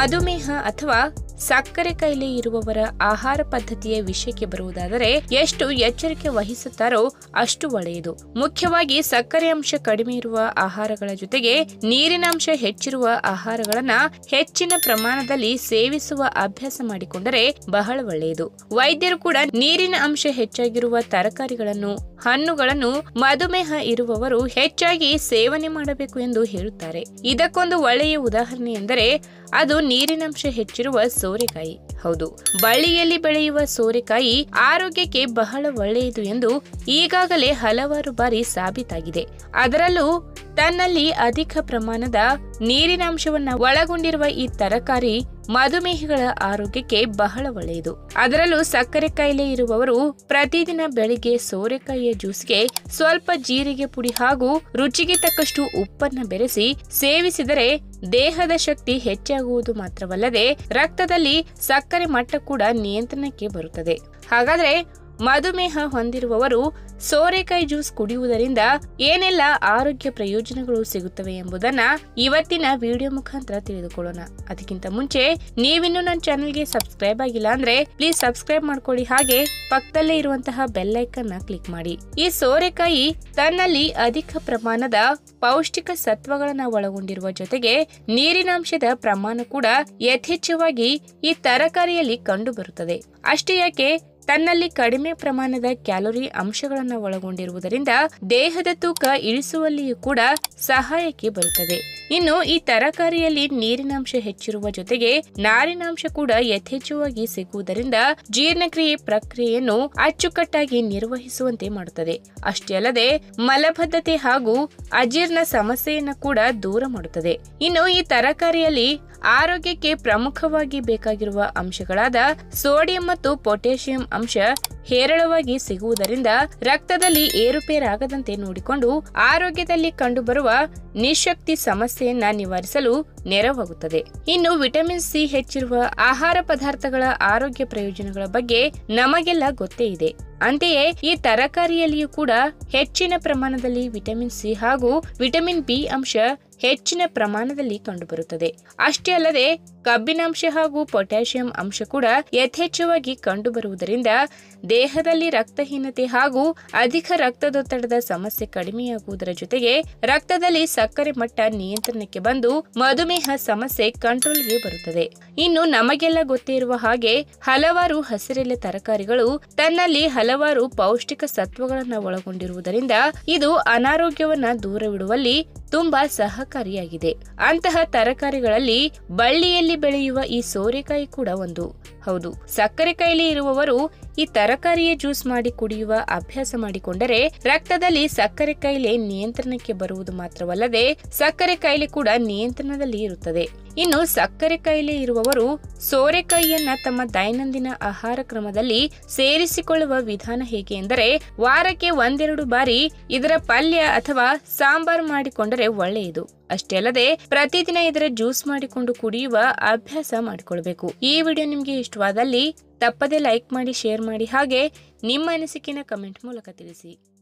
ಮಧುಮೇಹ ಅಥವಾ ಸಕ್ಕರೆ ಕಾಯಿಲೆ ಇರುವವರ ಆಹಾರ ಪದ್ಧತಿಯ ವಿಷಯಕ್ಕೆ ಬರುವುದಾದರೆ ಎಷ್ಟು ಎಚ್ಚರಿಕೆ ವಹಿಸುತ್ತಾರೋ ಅಷ್ಟು ಒಳ್ಳೆಯದು. ಮುಖ್ಯವಾಗಿ ಸಕ್ಕರೆ ಅಂಶ ಕಡಿಮೆ ಇರುವ ಆಹಾರಗಳ ಜೊತೆಗೆ ನೀರಿನ ಅಂಶ ಹೆಚ್ಚಿರುವ ಆಹಾರಗಳನ್ನ ಹೆಚ್ಚಿನ ಪ್ರಮಾಣದಲ್ಲಿ ಸೇವಿಸುವ ಅಭ್ಯಾಸ ಮಾಡಿಕೊಂಡರೆ ಬಹಳ ಒಳ್ಳೆಯದು. ವೈದ್ಯರು ಕೂಡ ನೀರಿನ ಅಂಶ ಹೆಚ್ಚಾಗಿರುವ ತರಕಾರಿಗಳನ್ನು, ಹಣ್ಣುಗಳನ್ನು ಮಧುಮೇಹ ಇರುವವರು ಹೆಚ್ಚಾಗಿ ಸೇವನೆ ಮಾಡಬೇಕು ಎಂದು ಹೇಳುತ್ತಾರೆ. ಇದಕ್ಕೊಂದು ಒಳ್ಳೆಯ ಉದಾಹರಣೆ ಎಂದರೆ ಅದು ನೀರಿನಂಶ ಹೆಚ್ಚಿರುವ ಸೋರೆಕಾಯಿ. ಹೌದು, ಬಳ್ಳಿಯಲ್ಲಿ ಬೆಳೆಯುವ ಸೋರೆಕಾಯಿ ಆರೋಗ್ಯಕ್ಕೆ ಬಹಳ ಒಳ್ಳೆಯದು ಎಂದು ಈಗಾಗಲೇ ಹಲವಾರು ಬಾರಿ ಸಾಬೀತಾಗಿದೆ. ಅದರಲ್ಲೂ ತನ್ನಲ್ಲಿ ಅಧಿಕ ಪ್ರಮಾಣದ ನೀರಿನಾಂಶವನ್ನ ಒಳಗೊಂಡಿರುವ ಈ ತರಕಾರಿ ಮಧುಮೇಹಿಗಳ ಆರೋಗ್ಯಕ್ಕೆ ಬಹಳ ಒಳ್ಳೆಯದು. ಅದರಲ್ಲೂ ಸಕ್ಕರೆ ಕಾಯಿಲೆ ಇರುವವರು ಪ್ರತಿದಿನ ಬೆಳಿಗ್ಗೆ ಸೋರೆಕಾಯಿಯ ಜ್ಯೂಸ್ಗೆ ಸ್ವಲ್ಪ ಜೀರಿಗೆ ಪುಡಿ ಹಾಗೂ ರುಚಿಗೆ ತಕ್ಕಷ್ಟು ಉಪ್ಪನ್ನ ಬೆರೆಸಿ ಸೇವಿಸಿದರೆ ದೇಹದ ಶಕ್ತಿ ಹೆಚ್ಚಾಗುವುದು ಮಾತ್ರವಲ್ಲದೆ ರಕ್ತದಲ್ಲಿ ಸಕ್ಕರೆ ಮಟ್ಟ ಕೂಡ ನಿಯಂತ್ರಣಕ್ಕೆ ಬರುತ್ತದೆ. ಹಾಗಾದ್ರೆ ಮಧುಮೇಹ ಹೊಂದಿರುವವರು ಸೋರೆಕಾಯಿ ಜ್ಯೂಸ್ ಕುಡಿಯುವುದರಿಂದ ಏನೆಲ್ಲ ಆರೋಗ್ಯ ಪ್ರಯೋಜನಗಳು ಸಿಗುತ್ತವೆ ಎಂಬುದನ್ನ ಇವತ್ತಿನ ವಿಡಿಯೋ ಮುಖಾಂತರ ತಿಳಿದುಕೊಳ್ಳೋಣ. ಅದಕ್ಕಿಂತ ಮುಂಚೆ ನೀವಿನ್ನು ನನ್ನ ಚಾನೆಲ್ಗೆ ಸಬ್ಸ್ಕ್ರೈಬ್ ಆಗಿಲ್ಲ ಅಂದ್ರೆ ಪ್ಲೀಸ್ ಸಬ್ಸ್ಕ್ರೈಬ್ ಮಾಡ್ಕೊಳ್ಳಿ, ಹಾಗೆ ಪಕ್ಕದಲ್ಲೇ ಇರುವಂತಹ ಬೆಲ್ ಐಕಾನ್ ನ ಕ್ಲಿಕ್ ಮಾಡಿ. ಈ ಸೋರೆಕಾಯಿ ತನ್ನಲ್ಲಿ ಅಧಿಕ ಪ್ರಮಾಣದ ಪೌಷ್ಟಿಕ ಸತ್ವಗಳನ್ನ ಒಳಗೊಂಡಿರುವ ಜೊತೆಗೆ ನೀರಿನಾಂಶದ ಪ್ರಮಾಣ ಕೂಡ ಯಥೇಚ್ಛವಾಗಿ ಈ ತರಕಾರಿಯಲ್ಲಿ ಕಂಡು ಬರುತ್ತದೆ. ಅಷ್ಟೇ ಯಾಕೆ ತನ್ನಲ್ಲಿ ಕಡಿಮೆ ಪ್ರಮಾಣದ ಕ್ಯಾಲೋರಿ ಅಂಶಗಳನ್ನು ಒಳಗೊಂಡಿರುವುದರಿಂದ ದೇಹದ ತೂಕ ಇಳಿಸುವಲ್ಲಿಯೂ ಕೂಡ ಸಹಾಯಕ್ಕೆ ಬರುತ್ತದೆ. ಇನ್ನು ಈ ತರಕಾರಿಯಲ್ಲಿ ನೀರಿನಾಂಶ ಹೆಚ್ಚಿರುವ ಜೊತೆಗೆ ನಾರಿನಾಂಶ ಕೂಡ ಯಥೇಚ್ಛವಾಗಿ ಸಿಗುವುದರಿಂದ ಜೀರ್ಣಕ್ರಿಯೆ ಪ್ರಕ್ರಿಯೆಯನ್ನು ಅಚ್ಚುಕಟ್ಟಾಗಿ ನಿರ್ವಹಿಸುವಂತೆ ಮಾಡುತ್ತದೆ. ಅಷ್ಟೇ ಅಲ್ಲದೆ ಮಲಬದ್ಧತೆ ಹಾಗೂ ಅಜೀರ್ಣ ಸಮಸ್ಯೆಯನ್ನು ಕೂಡ ದೂರ ಮಾಡುತ್ತದೆ. ಇನ್ನು ಈ ತರಕಾರಿಯಲ್ಲಿ ಆರೋಗ್ಯಕ್ಕೆ ಪ್ರಮುಖವಾಗಿ ಬೇಕಾಗಿರುವ ಅಂಶಗಳಾದ ಸೋಡಿಯಂ ಮತ್ತು ಪೊಟ್ಯಾಷಿಯಂ ಅಂಶ ಹೇರಳವಾಗಿ ಸಿಗುವುದರಿಂದ ರಕ್ತದಲ್ಲಿ ಏರುಪೇರಾಗದಂತೆ ನೋಡಿಕೊಂಡು ಆರೋಗ್ಯದಲ್ಲಿ ಕಂಡುಬರುವ ನಿಶಕ್ತಿ ಸಮಸ್ಯೆಯನ್ನ ನಿವಾರಿಸಲು ನೆರವಾಗುತ್ತದೆ. ಇನ್ನು ವಿಟಮಿನ್ ಸಿ ಹೆಚ್ಚಿರುವ ಆಹಾರ ಪದಾರ್ಥಗಳ ಆರೋಗ್ಯ ಪ್ರಯೋಜನಗಳ ಬಗ್ಗೆ ನಮಗೆಲ್ಲ ಗೊತ್ತೇ ಇದೆ. ಅಂತೆಯೇ ಈ ತರಕಾರಿಯಲ್ಲಿಯೂ ಕೂಡ ಹೆಚ್ಚಿನ ಪ್ರಮಾಣದಲ್ಲಿ ವಿಟಮಿನ್ ಸಿ ಹಾಗೂ ವಿಟಮಿನ್ ಬಿ ಅಂಶ ಹೆಚ್ಚಿನ ಪ್ರಮಾಣದಲ್ಲಿ ಕಂಡುಬರುತ್ತದೆ. ಅಷ್ಟೇ ಅಲ್ಲದೆ ಕಬ್ಬಿನಾಂಶ ಹಾಗೂ ಪೊಟ್ಯಾಷಿಯಂ ಅಂಶ ಕೂಡ ಯಥೇಚ್ಛವಾಗಿ ಕಂಡುಬರುವುದರಿಂದ ದೇಹದಲ್ಲಿ ರಕ್ತಹೀನತೆ ಹಾಗೂ ಅಧಿಕ ರಕ್ತದೊತ್ತಡದ ಸಮಸ್ಯೆ ಕಡಿಮೆಯಾಗುವುದರ ಜೊತೆಗೆ ರಕ್ತದಲ್ಲಿ ಸಕ್ಕರೆ ಮಟ್ಟ ನಿಯಂತ್ರಣಕ್ಕೆ ಬಂದು ಮಧುಮೇಹ ಸಮಸ್ಯೆ ಕಂಟ್ರೋಲ್ಗೆ ಬರುತ್ತದೆ. ಇನ್ನು ನಮಗೆಲ್ಲ ಗೊತ್ತೇ ಇರುವ ಹಾಗೆ ಹಲವಾರು ಹಸಿರೆಲೆ ತರಕಾರಿಗಳು ತನ್ನಲ್ಲಿ ಹಲವಾರು ಪೌಷ್ಟಿಕ ಸತ್ವಗಳನ್ನು ಒಳಗೊಂಡಿರುವುದರಿಂದ ಇದು ಅನಾರೋಗ್ಯವನ್ನ ದೂರವಿಡುವಲ್ಲಿ ತುಂಬಾ ಸಹಕಾರಿಯಾಗಿದೆ. ಅಂತಹ ತರಕಾರಿಗಳಲ್ಲಿ ಬಳ್ಳಿಯಲ್ಲಿ ಬೆಳೆಯುವ ಈ ಸೋರೆಕಾಯಿ ಕೂಡ ಒಂದು. ಹೌದು, ಸಕ್ಕರೆ ಕಾಯಿಲೆ ಇರುವವರು ಈ ತರಕಾರಿಯ ಜ್ಯೂಸ್ ಮಾಡಿ ಕುಡಿಯುವ ಅಭ್ಯಾಸ ಮಾಡಿಕೊಂಡರೆ ರಕ್ತದಲ್ಲಿ ಸಕ್ಕರೆ ಕಾಯಿಲೆ ನಿಯಂತ್ರಣಕ್ಕೆ ಬರುವುದು ಮಾತ್ರವಲ್ಲದೆ ಸಕ್ಕರೆ ಕಾಯಿಲೆ ಕೂಡ ನಿಯಂತ್ರಣದಲ್ಲಿ ಇರುತ್ತದೆ. ಇನ್ನು ಸಕ್ಕರೆ ಕಾಯಿಲೆ ಇರುವವರು ಸೋರೆಕಾಯಿಯನ್ನ ತಮ್ಮ ದೈನಂದಿನ ಆಹಾರ ಕ್ರಮದಲ್ಲಿ ಸೇರಿಸಿಕೊಳ್ಳುವ ವಿಧಾನ ಹೇಗೆ ಎಂದರೆ ವಾರಕ್ಕೆ 1-2 ಬಾರಿ ಇದರ ಪಲ್ಯ ಅಥವಾ ಸಾಂಬಾರ್ ಮಾಡಿಕೊಂಡರೆ ಒಳ್ಳೆಯದು. ಅಷ್ಟೇ ಅಲ್ಲದೆ ಪ್ರತಿದಿನ ಇದರ ಜ್ಯೂಸ್ ಮಾಡಿಕೊಂಡು ಕುಡಿಯುವ ಅಭ್ಯಾಸ ಮಾಡಿಕೊಳ್ಬೇಕು. ಈ ವಿಡಿಯೋ ನಿಮ್ಗೆ ಇಷ್ಟವಾದಲ್ಲಿ ತಪ್ಪದೆ ಲೈಕ್ ಮಾಡಿ, ಶೇರ್ ಮಾಡಿ, ಹಾಗೆ ನಿಮ್ಮ ಅನಿಸಿಕೆನ ಕಮೆಂಟ್ ಮೂಲಕ ತಿಳಿಸಿ.